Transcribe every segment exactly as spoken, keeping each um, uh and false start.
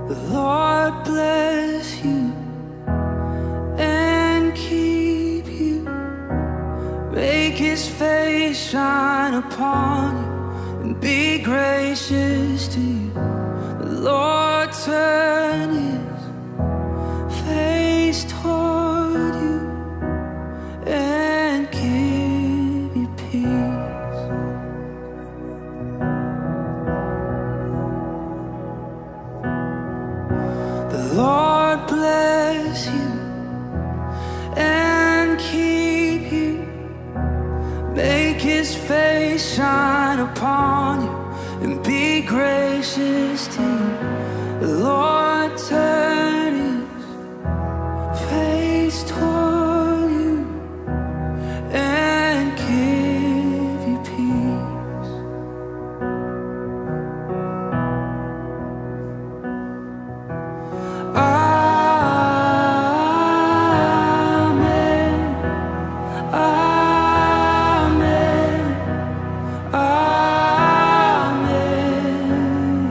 The Lord bless you and keep you. Make His face shine upon you and be gracious to you. The Lord turn His face toward you and give you peace. The Lord bless you and keep you. Make His face shine upon you and be gracious to you. The Lord turn His face toward you and give you peace. Amen. Amen. Amen.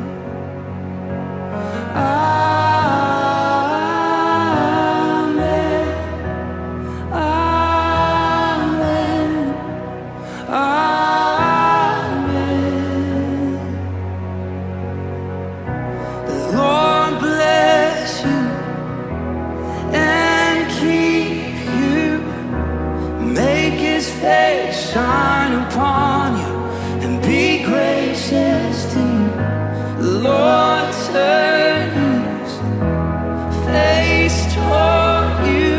Shine upon you and be gracious to you. The Lord turn His face toward you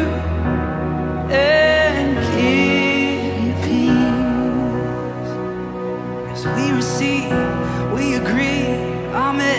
and give you peace. As we receive, we agree. Amen.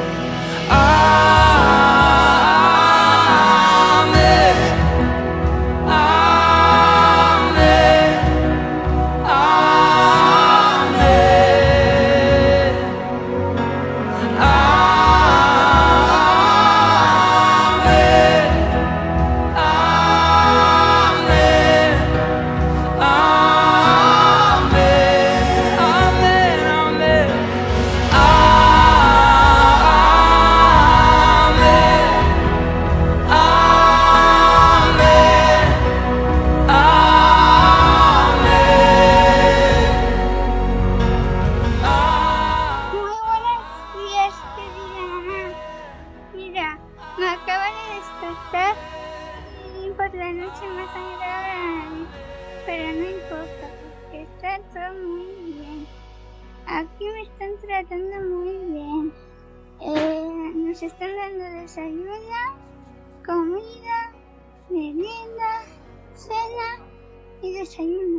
Me acabo de despertar y por la noche me ha sangrado la nariz, pero no importa porque está todo muy bien. Aquí me están tratando muy bien. Eh, nos están dando desayuno, comida, merienda, cena y desayuno.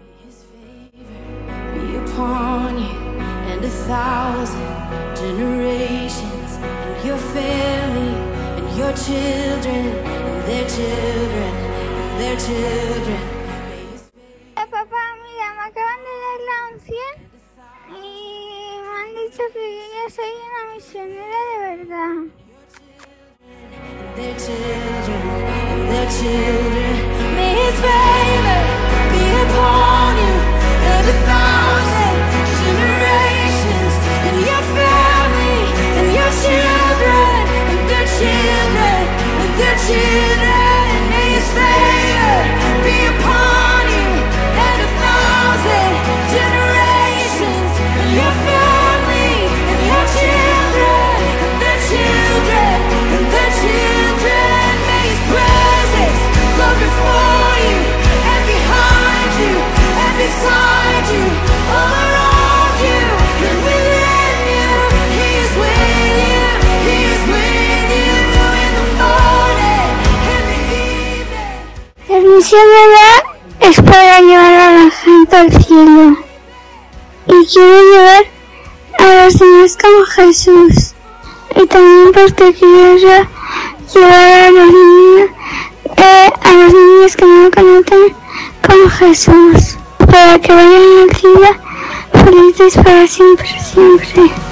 Be upon you and a thousand generations, and your family, and your children, and their children, and their children. Papá, mira, me acaban de dar la unción y me han dicho que yo ya soy una misionera de verdad. And their children, and their children. May His favor be upon you and a thousand generations, and your family, and your children, and their children, and their children. May His favor be upon you and a thousand generations, and your family, and your children, and their children, and their children. May His presence go before you and behind you and beside you, all around you and within you. He is with you, He is with you in the morning and the evening. La misión de la es para llevar a la gente al cielo y quiero llevar a los demás como Jesús, y también porque quiero llevar a los niños, eh, a los niños que no conocen como Jesús, para que vayan al cielo felices para siempre, siempre.